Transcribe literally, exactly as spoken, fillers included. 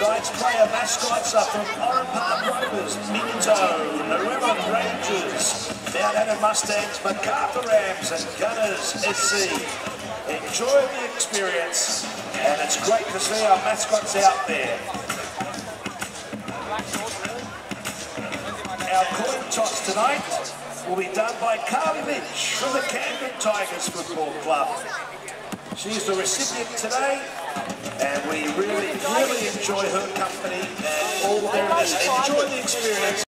Tonight's player mascots are from Oran Park Rovers, Minto, Narellan Rangers, Mount Adam Mustangs, Macarthur Rams and Gunners S C. Enjoy the experience, and it's great to see our mascots out there. Our coin toss tonight will be done by Carly Lynch from the Camden Tigers Football Club. She's the recipient today, and we really, really enjoy her company and all there is. Enjoy the experience.